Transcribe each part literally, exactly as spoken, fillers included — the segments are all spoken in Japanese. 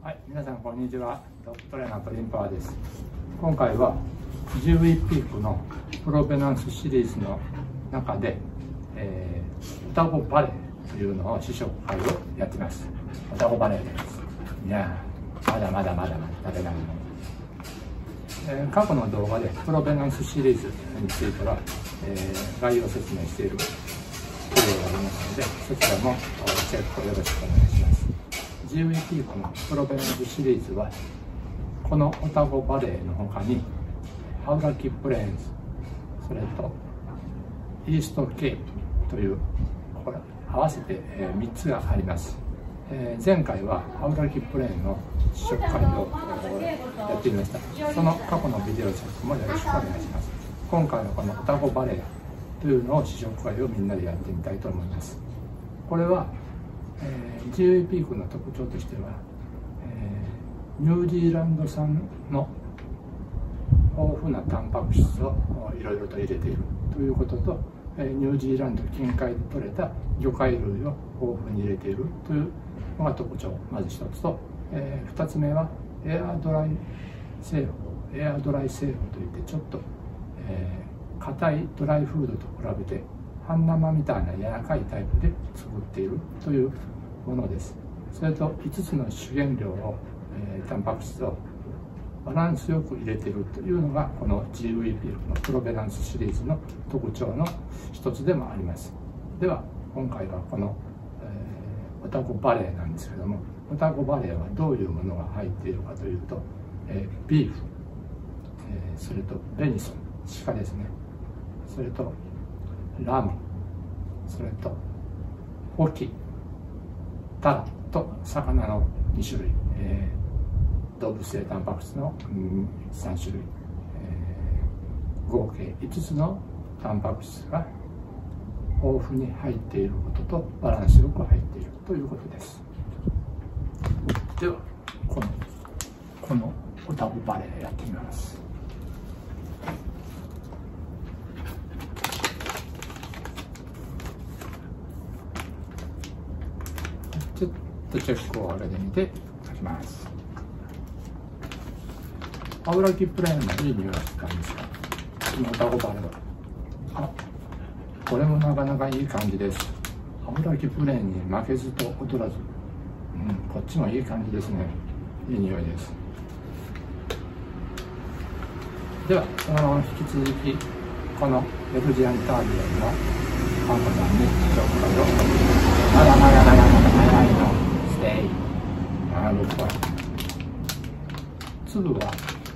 はい、皆さんこんにちは。ドッグトレーナートリンパワーです。今回はジーウィーピークのプロペナンスシリーズの中で、えー、オタゴバレーというのを試食会をやってます。オタゴバレーです。いやー、まだまだまだまだ食べないの。えー、過去の動画でプロペナンスシリーズについては、えー、概要説明しているビデオがありますので、そちらもチェックよろしくお願いします。ジーウィーピークのプロペナンスシリーズはこのオタゴバレーの他にハウラキプレーンズ、それとイーストケイというこれ合わせてみっつがあります。前回はハウラキプレーンの試食会をやってみました。その過去のビデオチェックもよろしくお願いします。今回はこのオタゴバレーというのを試食会をみんなでやってみたいと思います。これはえー、ジーウィーピークの特徴としては、えー、ニュージーランド産の豊富なタンパク質をいろいろと入れているということと、えー、ニュージーランド近海で取れた魚介類を豊富に入れているというのが特徴、まず一つと、えー、二つ目はエアドライ製法、エアドライ製法といってちょっと硬、えー、いドライフードと比べて半生みたいな柔らかいタイプで作っているというものです。それといつつの主原料を、えー、タンパク質をバランスよく入れているというのがこの ジーウィーピークのプロペナンスシリーズの特徴の一つでもあります。では今回はこの、えー、オタゴバレーなんですけども、オタゴバレーはどういうものが入っているかというと、えー、ビーフ、えー、それとベニソン、鹿ですね、それとラム、それとホキ、タラと魚のに種類、えー、動物性タンパク質のさん種類、えー、合計いつつのタンパク質が豊富に入っていることとバランスよく入っているということです。ではこのこのオタゴバレーやってみます。ちょっとチェックを上げてみて書きます。ハウラキプレーンもいい匂いがしたんですが、このオタゴバレーは、あ、これもなかなかいい感じです。ハウラキプレーンに負けずと劣らず、うん、こっちもいい感じですね。いい匂いです。では、そのまま引き続き、このレフジアンタービオンのパンコさんに紹介をまだまだまだまだ長いのステイなるほど。粒は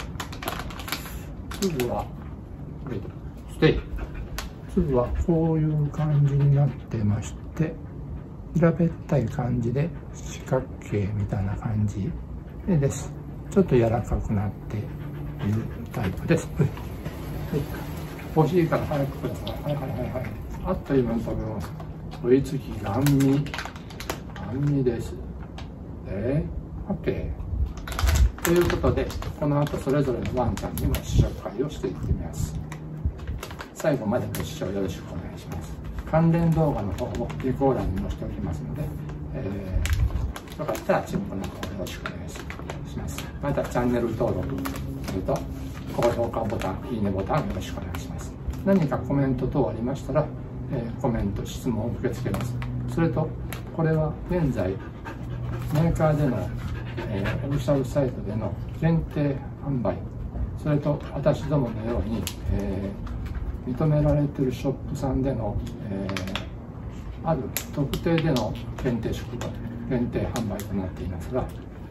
粒はこれステイ粒はこういう感じになってまして、平べったい感じで四角形みたいな感じです。ちょっと柔らかくなっているタイプです。はい、欲しいから早くください。はいはいはいはい。あっという間に食べます。追いつきガンミガンミです。えー、OK。ということで、この後それぞれのワンちゃんにも試食会をしていってみます。最後までご視聴よろしくお願いします。関連動画の方も備考欄に載せておきますので、えー、よかったらチェックの方よろしくお願いします。またチャンネル登録、それと高評価ボタン、いいねボタンよろしくお願いします。何かコメント等ありましたら、えー、コメント、質問を受け付けます。それと、これは現在、メーカーでの、えー、オフィシャルサイトでの限定販売、それと私どものように、えー、認められているショップさんでの、えー、ある特定での限定食品、限定販売となっていますが、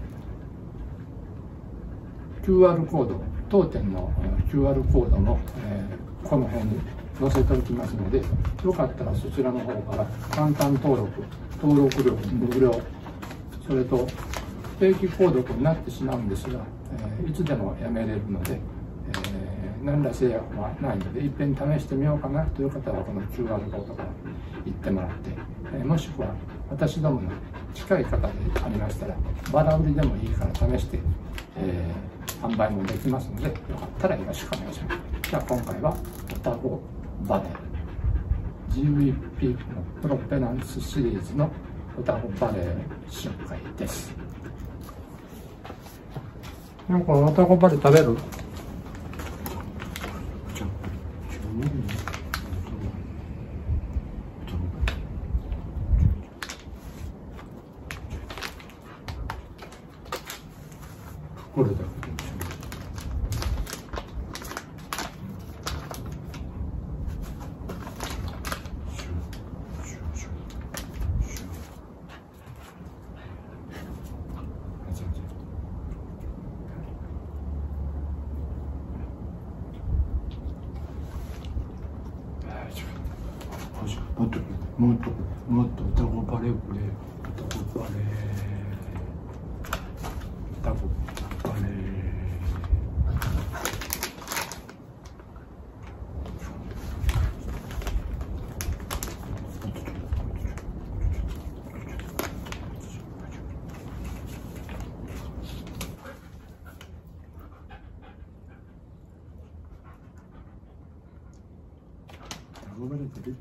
キューアール コード、当店の キューアール コードも、えー、この辺に載せておきますので、よかったらそちらの方から簡単登録、登録料無料、それと定期購読になってしまうんですが、えー、いつでもやめれるので、えー、何ら制約はないので、いっぺん試してみようかなという方はこの キューアール コードから行ってもらって、えー、もしくは私どもの近い方でありましたら、バラ売りでもいいから試して、えー、販売もできますので、よかったらよろしくお願いします。じゃあ今回はオタゴバレー ジーウィーピークのプロペナンスシリーズのオタゴバレー試食会です。 なんかオタゴバレ食べる？これだけで。もっともっともっとオタゴバレーこれオタゴバレーオタゴバレーオタゴバレー食べる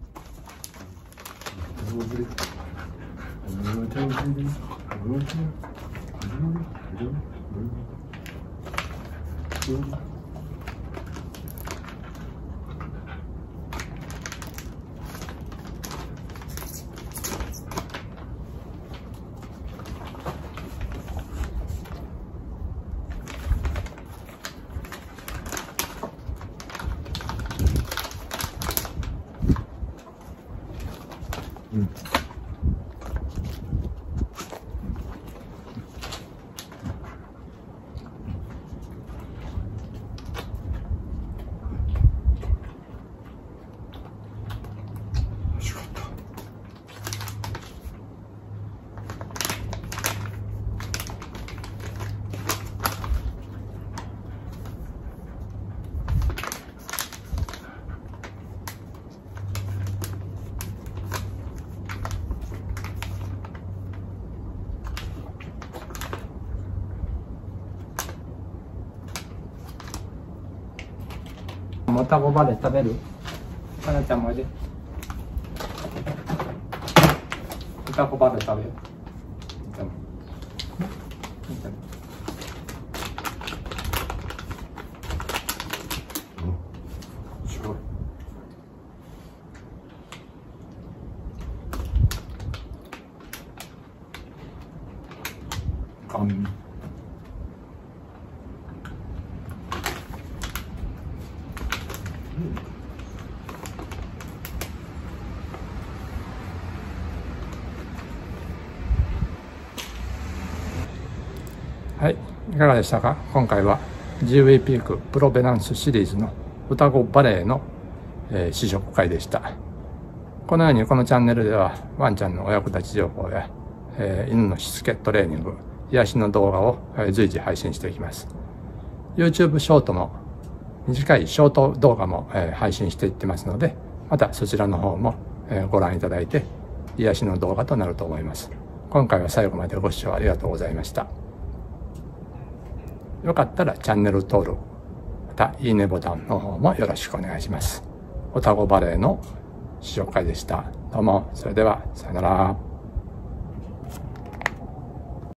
うん。オタゴバレー食べる？かなちゃんもおいで。オタゴバレー食べよう。ガン。はい、いかがでしたか。今回は ジーブイ ピークプロベナンスシリーズのオタゴバレーの、えー、試食会でした。このようにこのチャンネルではワンちゃんのお役立ち情報や、えー、犬のしつけトレーニング、癒しの動画を、えー、随時配信していきます。YouTube ショートも短いショート動画も、えー、配信していってますので、またそちらの方も、えー、ご覧いただいて癒しの動画となると思います。今回は最後までご視聴ありがとうございました。よかったらチャンネル登録、またいいねボタンの方もよろしくお願いします。オタゴバレーの試食会でした。どうも、それではさよなら。